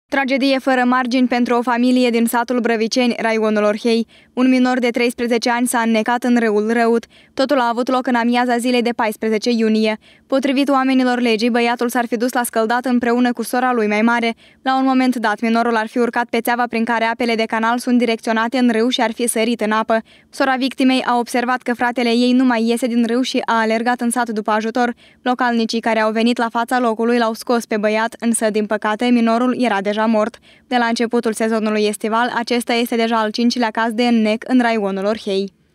Tragedie fără margini pentru o familie din satul Brăviceni, raionul Orhei. Un minor de 13 ani s-a înnecat în râul Răut. Totul a avut loc în amiaza zilei de 14 iunie. Potrivit oamenilor legii, băiatul s-ar fi dus la scăldat împreună cu sora lui mai mare. La un moment dat, minorul ar fi urcat pe țeava prin care apele de canal sunt direcționate în râu și ar fi sărit în apă. Sora victimei a observat că fratele ei nu mai iese din râu și a alergat în sat după ajutor. Localnicii care au venit la fața locului l-au scos pe băiat, însă, din păcate, minorul era deja mort. De la începutul sezonului estival, acesta este deja al 5-lea caz de înnec în raionul Orhei.